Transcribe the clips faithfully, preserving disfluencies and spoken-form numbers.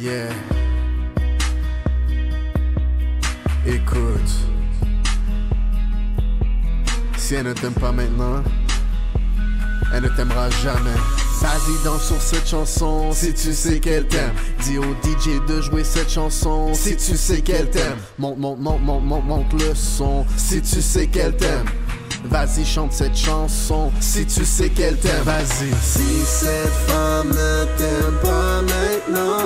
Yeah. Écoute, si elle ne t'aime pas maintenant, elle ne t'aimera jamais. Vas-y danse sur cette chanson si tu sais qu'elle t'aime. Dis au D J de jouer cette chanson si tu sais qu'elle t'aime. Monte, monte, monte, monte, monte, monte le son si tu sais qu'elle t'aime. Vas-y chante cette chanson si tu sais qu'elle t'aime. Vas-y. Si cette femme ne t'aime pas maintenant,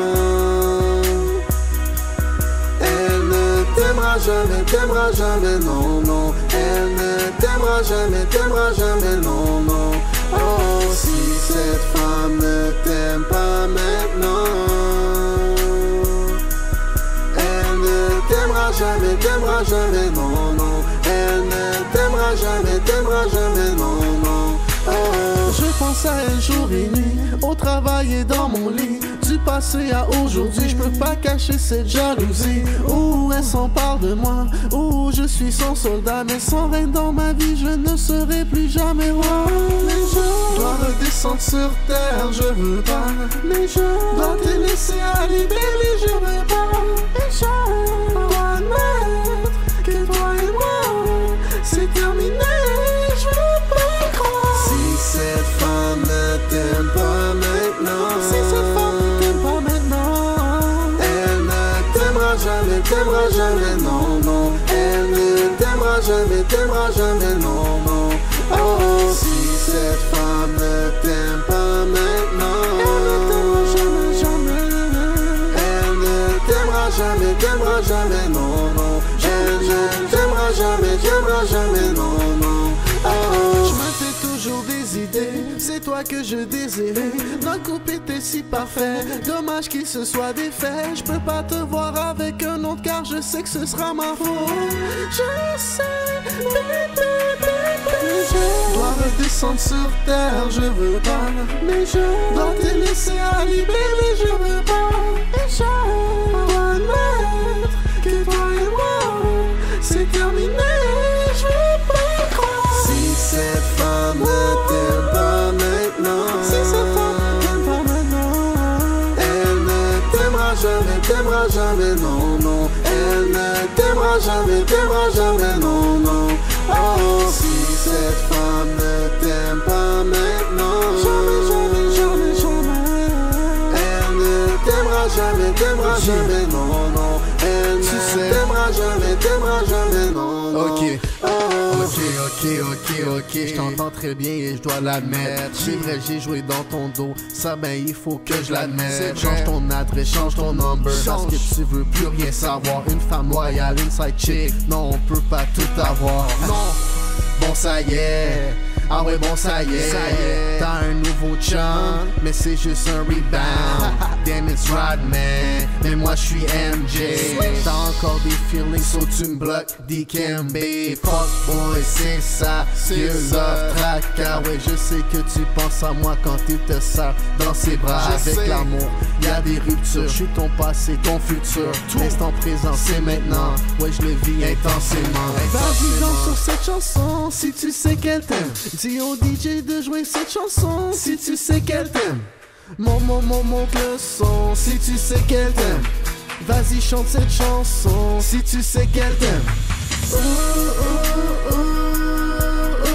elle ne t'aimera jamais, t'aimera jamais, non, non. Elle ne t'aimera jamais, t'aimera jamais, non, non. Oh, si cette femme ne t'aime pas maintenant, elle ne t'aimera jamais, t'aimera jamais, non, non. Elle ne t'aimera jamais, t'aimera jamais, non, non. Oh. Je pense à elle jour et nuit, au travail et dans mon lit. Du passé à aujourd'hui, je peux pas cacher cette jalousie. Ouh, elle s'empare de moi, ouh, je suis son soldat. Mais sans reine dans ma vie, je ne serai plus jamais roi. Mais je dois redescendre sur terre, je veux pas. Mais je dois te laisser aller, baby, je veux pas. Et je dois admettre que toi et moi, c'est terminé, je veux pas croire. Si cette femme ne t'aime pas maintenant, Si cette femme ne t'aime pas maintenant, elle ne t'aimera jamais, t'aimera jamais, non, non. Elle ne t'aimera jamais, t'aimera jamais, non, non. Oh, si cette femme ne t'aime pas maintenant, jamais, jamais. elle ne t'aimera jamais, t'aimera jamais, non, non. Elle ne t'aimera jamais, t'aimera jamais, non, non. Oh. Je me fais toujours des idées, c'est toi que je désirais. Notre couple était si parfait, dommage qu'il se soit défait. Je peux pas te voir avec un autre car je sais que ce sera ma faute. Je sais, bébé, bébé. Je dois redescendre sur terre, je veux pas. Mais je dois te laisser aller, bébé, je veux pas. Et je dois admettre que toi et moi, c'est terminé, je veux pas croire. Si cette femme ne t'aime pas maintenant, Si cette femme ne t'aime pas maintenant, elle ne t'aimera jamais, t'aimera jamais, non, non. Elle ne t'aimera jamais, t'aimera jamais, non, non. Oh, si cette femme ne t'aime pas maintenant, jamais, jamais, jamais, jamais. elle ne t'aimera jamais, t'aimera jamais, non, non. Elle Tu ne sais. t'aimera jamais, t'aimera jamais, non, non. Ok. Oh. Ok, ok, ok, ok, je t'entends très bien et je dois l'admettre. C'est vrai, j'ai joué dans ton dos, ça ben il faut que je l'admette. Change ton adresse, change ton number, parce que tu veux plus rien savoir. Une femme loyale, une side chick, non on peut pas tout avoir. Non, bon ça y est, ah ouais bon ça y est. T'as un nouveau chum, mais c'est juste un rebound. Damn it's Rodman, mais moi je suis M J. T'as encore des feelings, so tu me bloques, Dikembe. Fuck boy, c'est ça, c'est love tracker. Ouais, je sais que tu penses à moi quand tu te sers dans ses bras. Je Avec sais. l'amour, y'a des ruptures. Je suis ton passé, ton futur. L'instant présent, c'est maintenant. Ouais, je le vis intensément. Vas-y danse sur cette chanson si tu sais qu'elle t'aime. Dis au D J de jouer cette chanson si tu sais qu'elle t'aime. Mon, mon, mon, monte le son si tu sais qu'elle t'aime. Vas-y chante cette chanson si tu sais qu'elle t'aime. Ouh, ouh, ouh, ouh,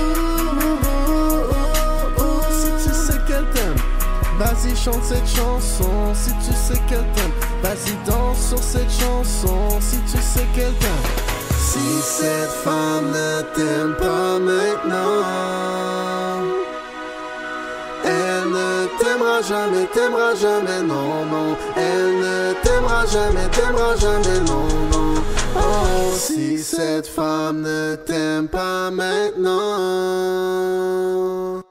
ouh, ouh, ouh, si tu sais qu'elle t'aime. Vas-y chante cette chanson si tu sais qu'elle t'aime. Vas-y danse sur cette chanson si tu sais qu'elle t'aime. Si cette femme ne t'aime pas maintenant, elle ne t'aimera jamais, t'aimera jamais, non, non. Elle ne t'aimera jamais, t'aimera jamais, non, non. Oh, si cette femme ne t'aime pas maintenant.